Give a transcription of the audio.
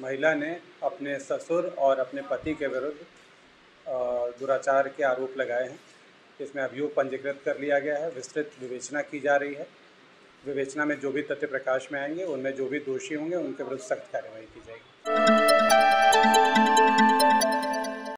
महिला ने अपने ससुर और अपने पति के विरुद्ध दुराचार के आरोप लगाए हैं। इसमें अभियोग पंजीकृत कर लिया गया है। विस्तृत विवेचना की जा रही है। विवेचना में जो भी तथ्य प्रकाश में आएंगे, उनमें जो भी दोषी होंगे उनके विरुद्ध सख्त कार्रवाई की जाएगी।